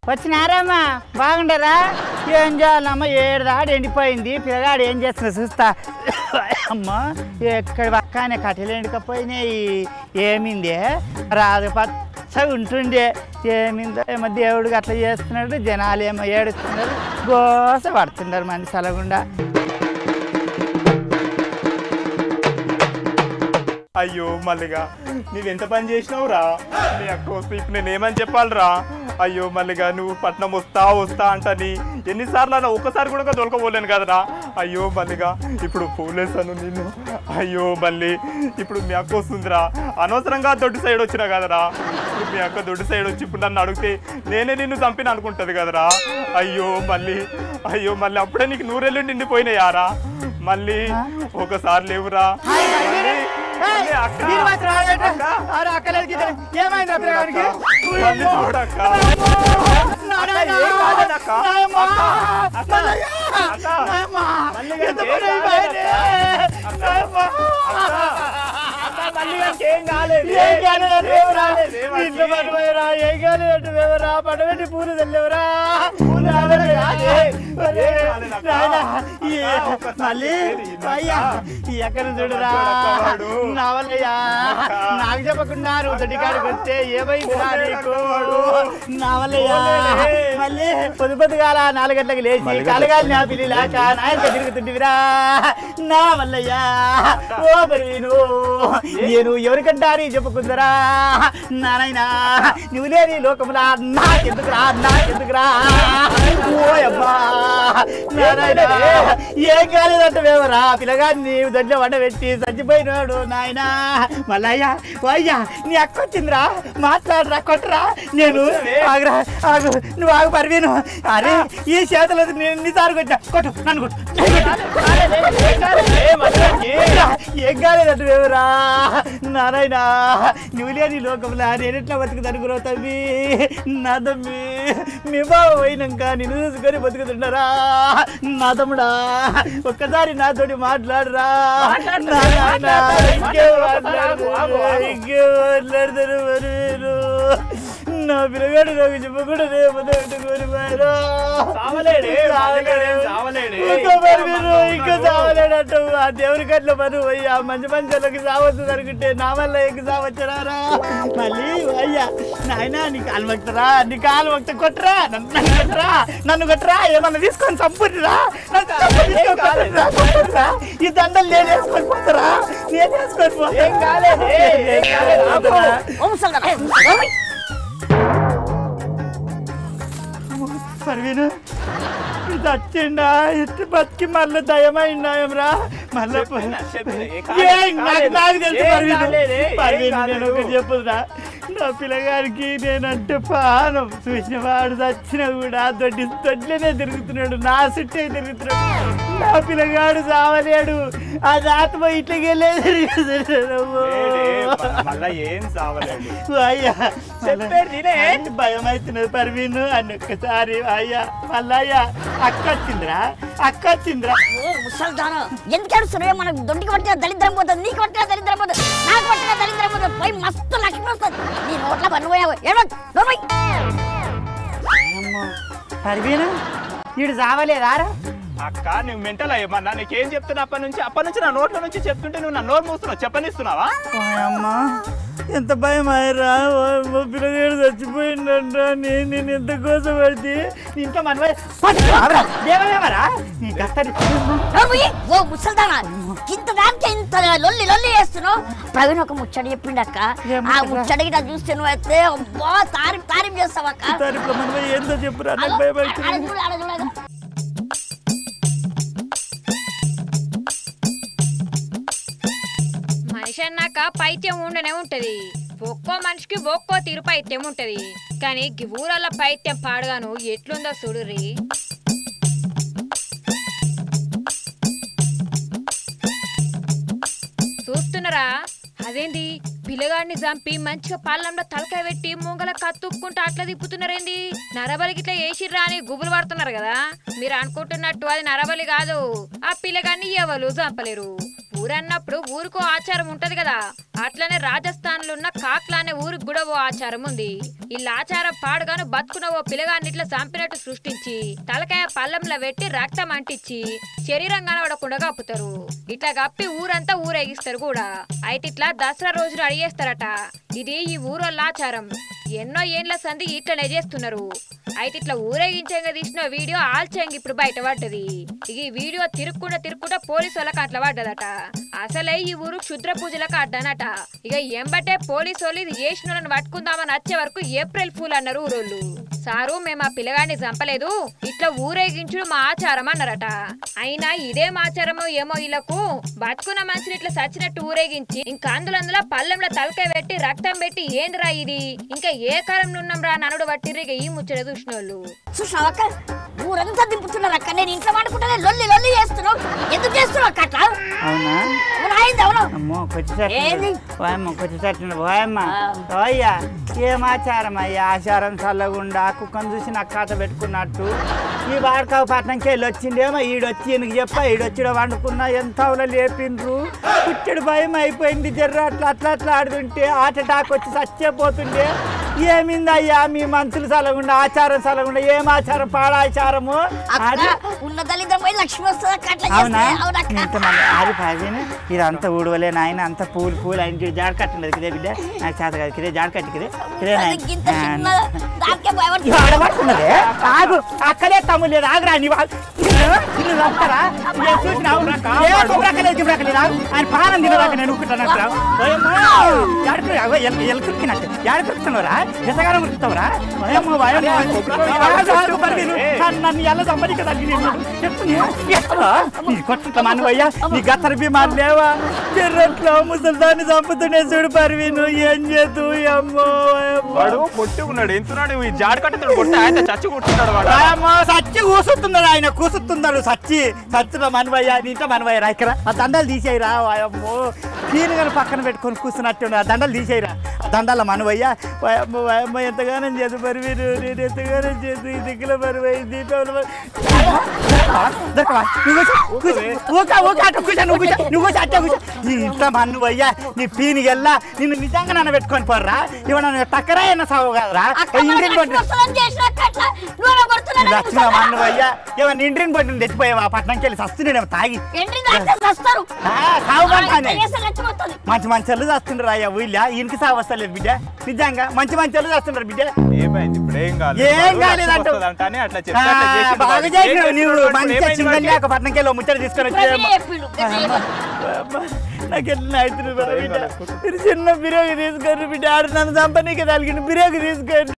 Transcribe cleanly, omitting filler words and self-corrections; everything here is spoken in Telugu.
వచ్చినారమ్మా బాగుండరా? ఏం చేయాలమ్మా, ఏడుదాడు ఎండిపోయింది. పిల్లగాడు ఏం చేస్తున్నా చూస్తా. అమ్మా ఎక్కడ పక్కనే కట్టెలు ఎండకపోయినాయి. ఏమిందే రాదు పచ్చగా ఉంటుండే. ఏమిందో ఏమో దేవుడికి అట్లా చేస్తున్నాడు. జనాలు ఏమో ఏడుస్తున్నారు, గోస పడుతున్నారు మంది సలగుండా. అయ్యో మల్లిగా నువ్వెంత పని చేసినావురా? నీ అక్క వస్తే ఇప్పుడు నేనేమని చెప్పాలిరా? అయ్యో మల్లిగా నువ్వు పట్నం వస్తా అంటని ఎన్నిసార్లు అన్నా ఒక్కసారి కూడా దొరకపోలేను కదరా. అయ్యో మల్లిగా ఇప్పుడు పూలేసాను నిన్ను. అయ్యో మళ్ళీ ఇప్పుడు మీ అక్క వస్తుందిరా. అనవసరంగా దొడ్డు సైడ్ వచ్చినా కదరా. ఇప్పుడు మీ అక్క దొడ్డు సైడ్ వచ్చి ఇప్పుడు నన్ను అడిగితే నేనే నిన్ను చంపిన అనుకుంటుంది కదరా. అయ్యో మళ్ళీ అప్పుడే నీకు నూరెళ్ళు నిండిపోయినాయారా? మళ్ళీ ఒకసారి లేవురా. పడబెట్టి పూలు తెల్లవరా? మళ్ళీ అయ్యా ఎక్కడ చూడరా నా వల్లయ్యా. నాకు చెప్పకుండా నువ్వు దొడ్డికాడికి వస్తే ఏమైందిరా నీకు? నా వల్లయ్యా మళ్ళీ పొద్దుగాల 4 గంటలకు లేచి కలగాలి నా పిల్లి లేక నాయనక తిరుగుతుంటివిరా. నా వల్లయ్యా ఓ బరువీను నేను ఎవరికంటారు చెప్పుకుందరా? నానైనా నువ్వు లేని లోకములా నాకెందుకురా ఓయమ్మా. నానైనా ఏం కాలేదంట మేమరా? పిల్లగాడిని నీవు దొడ్లో వండబెట్టి చచ్చిపోయినాడు నాయనా. మళ్ళయ్యా అయ్యా నీ అక్క వచ్చిందిరా, మాట్లాడరా, కొట్టరా. నేను ఆగురా ఆగు, నువ్వు ఆగు పర్వీను. అరే ఈ చేతులు నేను ఎన్నిసార్లు కొట్టా, కొట్టు నన్ను కొట్టు. ఏం కాలేదంట మేమరా? నారాయణ నువ్వు లేని లోకంలో నేను ఎట్లా బతుకుతానుకున్నావు తమ్మి? నా తమ్మి మీ బావ పోయినాక నిన్ను చూసుకొని బతుకుతుండరా? నా తమ్ముడా ఒక్కసారి నాతోటి మాట్లాడరా. ఇంకేం మాట్లాడతారు నా పిల్లగాడు నాకు చెప్పకుండా రేపుకొని పోయారు. ఇంకా సావలేడంట. ఆ దేవుడి కట్ల పని పోయి ఆ మంచి మంచాలకి సావచ్చు అనుకుంటే నా వల్ల ఎక్కి సావచ్చారా? మళ్ళీ అయ్యా నాయన నీ కాలు మొక్తరా, నీ కాలు మొక్త కొట్టరా, నన్ను కొట్టరా, ఏమన్నా తీసుకొని చంపురా. ఈ దండలు నేను వేసుకొని పోతారా? నేను వేసుకొని పోతా. పర్వీను ఇది వచ్చిండా ఎట్టి బతికి మళ్ళీ దయమైందాయంరా? మళ్ళీ నాకు తెలుసు పర్వీను నేను ఒకటి చెప్పుదురా. నా పిల్లగాడికి నేనంటే పానం. చూసిన వాడు చచ్చినా కూడా దొడ్లనే తిరుగుతున్నాడు, నా చుట్టే తిరుగుతున్నాడు. నా పిల్లగాడు చావలేడు, అది ఆత్మ ఇట్లకెళ్ళేది. అయ్యా భయం అవుతున్నది పర్వీను అని ఒక్కసారి. అయ్యా మళ్ళయ్యా అక్క వచ్చిందిరా. ఎందుకు మనకు దొడ్డికి పట్టిన దరిద్రం పోతుంది, నీకు పట్టిన దరిద్రం పోతుంది, నాకు పట్టిన దరిద్రం పోతుంది. పోయి మస్తు లక్ష్మి వస్తుంది నీ నోట్ల పన్ను పోయావు. పర్వీను వీడు చావలేదారా? అక్క నువ్వు మెంటల్ అయ్యమన్నా, నీకేం చెప్తున్నా అప్పటి నుంచి నా నోట్ల నుంచి చెప్తుంటే నువ్వు నా నోరు మూస్తున్నావు, చెప్పనిస్తున్నావా? అమ్మా ఎంత భయం అయ్యరా. పిల్లగాడు చచ్చిపోయిందంట. నేను ఎంత కోసం పడితే ఇంట్లో ఓ ముసల్దానా ఇంత దానికి ఇంత లొల్లి చేస్తున్నావు. ప్రవీణ్ ఒక ముచ్చడి చెప్పిండక్క, ఆ ముచ్చడికి నా చూస్తే నువ్వు అయితే అబ్బా తారీఫ్ చేస్తావు అక్క. ఏందో చెప్పురా. మనిషి అన్నాక పైత్యం ఉండనే ఉంటది. ఒక్కో మనిషికి ఒక్కో తీరు పైత్యం ఉంటది. కానీ ఊరల్ల పైత్యం పాడుగాను ఎట్లుందో చూడుర్రి. చూస్తున్నారా? అదేంది పిల్లగాడిని చంపి మంచిగా పళ్ళంలో తలకాయ పెట్టి ముంగల కత్తుక్కుంటూ అట్లా తిప్పుతున్నారేంది? నరబలికి ఇట్లా వేసిర్రా అని గుబులు పడుతున్నారు కదా. మీరు అనుకుంటున్నట్టు అది నరబలి కాదు. ఆ పిల్లగాడిని ఎవరు చంపలేరు. ఊరన్నప్పుడు ఊరుకో ఆచారం ఉంటది కదా, అట్లనే రాజస్థాన్ లో ఉన్న కాక్లా అనే ఊరికి కూడా ఓ ఆచారం ఉంది. ఇలా ఆచారం పాడుగాను బతుకున్న ఓ పిల్లగాన్ని ఇట్లా చంపినట్టు సృష్టించి తలకాయ పల్లంలో పెట్టి రక్తం అంటించి శరీరం కనబడకుండా కప్పుతారు. ఇట్లా కప్పి ఊరంతా ఊరేగిస్తారు కూడా. అయితే ఇట్లా దసరా రోజున అడిగేస్తారట. ఇది ఈ ఊరోళ్ళ ఆచారం. ఎన్నో ఏండ్ల సంధి ఇట్లనే చేస్తున్నారు. అయితే ఇట్లా ఊరేగించంగా తీసిన వీడియో ఆల్చంగా ఇప్పుడు బయట పడ్డది. ఇక ఈ వీడియో తిరుక్కుంటా పోలీసు వాళ్ళకి అట్లా పడ్డదట. అసలే ఈ ఊరు క్షుద్ర పూజలకు అడ్డానట. ఇక ఎంబటే పోలీసు వాళ్ళు ఇది చేసిన వాళ్ళని పట్టుకుందామని వచ్చే వరకు ఏప్రిల్ ఫూల్ అన్నారు ఊరోళ్ళు. సారు మేము ఆ పిల్లగాడిని చంపలేదు, ఇట్లా ఊరేగించుడు మా ఆచారం అన్నారట. అయినా ఇదేం ఆచారమో ఏమో వీళ్ళకు బతుకున్న మనిషిని ఇట్లా సచ్చినట్టు ఊరేగించి ఇంకా అందులో పల్లెంలో తలకాయ పెట్టి రక్తం పెట్టి ఏందిరా ఇది, ఇంకా ఏ కాలంలో ఉన్నాం రా ననుడు పట్టిర్రు. ఇక ఈ ముచ్చట చూసిన వాళ్ళు చూసావక్క ఊరంతా దింపుతున్నారు అక్క. నేను ఇంట్లో వండుకుంటే లొల్లి చేస్తున్నావు. ఎందుకు చేస్తున్నావు అక్క అట్లా? అవునా? అవును. అమ్మో కొచ్చేటట్టు పోయమ్మ పోయ్యా. ఏం ఆచారం అయ్యా? ఆచారం చల్లగుండా కుక్కను చూసి నాకు కాట పెట్టుకున్నట్టు ఈ వాడకావు పట్నంకి వెళ్ళి వచ్చిండేమో. ఈడొచ్చి ఈయనకి చెప్పా, ఈడొచ్చిడ వండుకున్నా ఎంత లేపిండ్రు. పుట్టడు భయం అయిపోయింది. జర్ర అట్లా ఆడుతుంటే హార్ట్ అటాక్ వచ్చి చచ్చిపోతుండే. ఏమిందయ్యా మీ మనుషులు చల్లగుండా ఆచారం చల్లగుండా? ఏం ఆచారం? పాడాచారము ఉన్న దళితం పోయి లక్ష్మి వస్తుంది. అవునా? ఇంతమంది ఆరిపోయిన ఇదంతా ఊడవలే నాయన. అంత పూలు ఆయన జాడ కట్టింది కిదే బిడ్డ. నాకు చేత కాదు కిదే జాడ కట్టి కిదే ఆడబడుతున్నదే. ఆగు అక్కడే తమ్ముడు లేదు. ఆగురా నీ నిన్ను చంపుతారా? ఆయన పానం తినదాకా నేను ఊకుంటానట్టు ఎలుకురికినట్టు ఏడ కురుకుతున్నావురా? ఎంతగానో కురుకుతావురా? నన్ను ఎలా సంబడి కదా కొట్టుతా మనవయ్యా. నీ గత్తర బీమారు లేవా? చెర్రట్లో ముసలిదాన్ని చంపుతుండే చూడు పర్వీను. ఏం చేతు అమ్మో వాడు కొట్టుకున్నాడు. ఎంతున్నాడు ఈ జాడ కట్టుతాడు కొట్టి ఆయన చచ్చి కొట్టున్నాడు వాడు. సచ్చి కూసుతున్నాడు ఆయన. కూసుతున్నాడు సచ్చిన మనవయ్యా. నీతో మనవయ్య రా ఇక్కడ. ఆ దండలు తీసేయరా. అమ్మో తీరుగా పక్కన పెట్టుకొని కూర్చున్నట్టు ఆ దండలు తీసేయరా. ఆ దండాల మనవయ్యా. అమ్మ ఎంతగానో చేదు పర్వీను. నేను ఎంతగానో చేదు ఈ దిక్కుల పరువై దీపంలో ఇంట్లో మన్నువయ్యా. నీ పీనికి వెళ్ళా నిన్ను నిజంగా నన్ను పెట్టుకొని పోర్రా. ఇవ్వ టక్కరా అయినా సాగు కదరా. వచ్చిన మన్నువయ్యా. ఏమన్నా ఇంటిని పట్టిన తెచ్చిపోయావా? పట్టణంకి వెళ్ళి సస్తున్నాడేమో తాగి మంచి మంచి చేస్తుండ్రు అయ్యా. వీళ్ళ ఇంటికి సాగు వస్తలేదు బిడ్డ. నిజంగా మంచి వాళ్ళు చేస్తుండ్రు బిడ్డ. ఏమైంది ఇప్పుడు? ఏం కాలేదంటే బాగా చేసినావు నువ్వు. మంచిగా చింగల్లాక పట్టణంకి వెళ్ళి ముచ్చట తీసుకొని వచ్చి నాకు ఎట్లా అవుతుంది బిడ్డ. చిన్న బిర్యానీ తీసుకొని బిడ్డ. ఆడు నన్ను చంపనీకి తలిగిన బిర్యానీ తీసుకొని